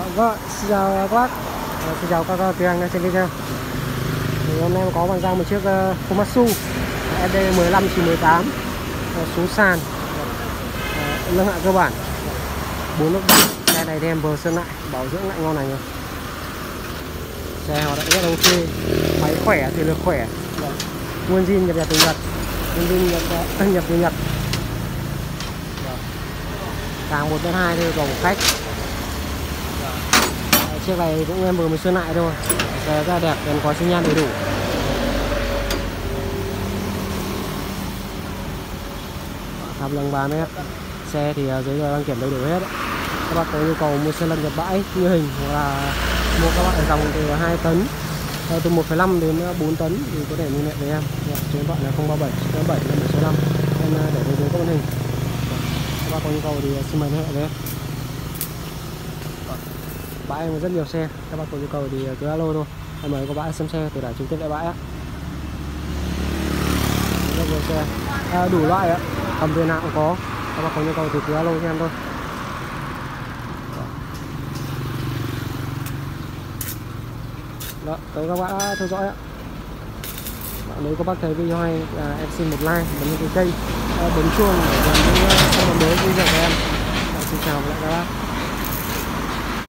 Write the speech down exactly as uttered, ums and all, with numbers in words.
Vâng, xin chào các bác. À, xin chào các cửa hàng trên video. Thì hôm nay em có bàn giao một chiếc uh, Komatsu ét đê mười lăm chín mười tám uh, xuống sàn, uh, nâng hạ cơ bản, bốn lốc bát. Xe này thì em vừa sơn lại, bảo dưỡng lại ngon này rồi. Xe hoạt động rất là ok, máy khỏe, thể lực khỏe, nguyên zin nhập nhập từ Nhật, nguyên zin nhập uh, nhập từ Nhật. Càng một đến hai thôi, còn một khách. Chiếc này cũng em vừa mới sơn lại thôi, xe rất là đẹp, em có xi nhan đầy đủ. Hàm lưng ba mét, xe thì giấy tờ đăng kiểm đầy đủ hết. Các bạn có nhu cầu mua xe lăn nhập bãi như hình hoặc là mua các bạn dòng từ hai tấn, từ một phẩy năm đến bốn tấn thì có thể liên hệ với em. Số điện thoại là không ba bảy chín bảy năm bảy sáu năm, em để bên dưới các màn hình. Các bạn có nhu cầu thì xin mời liên hệ với em. Bãi em có rất nhiều xe, các bác có nhu cầu thì cứ alo thôi, em mời có bãi xem xe từ đài trực tiếp tại bãi á. Rất nhiều xe, à, đủ loại ạ, tầm tiền nào cũng có, các bác có nhu cầu thì cứ alo cho em thôi. Đó, tới các bác đã theo dõi ạ. Nếu các bác thấy video hay, à, em xin một like, bấm cái kênh, bấm chuông để nhận những thông báo mới video của em. À, xin chào và hẹn gặp lại các bác.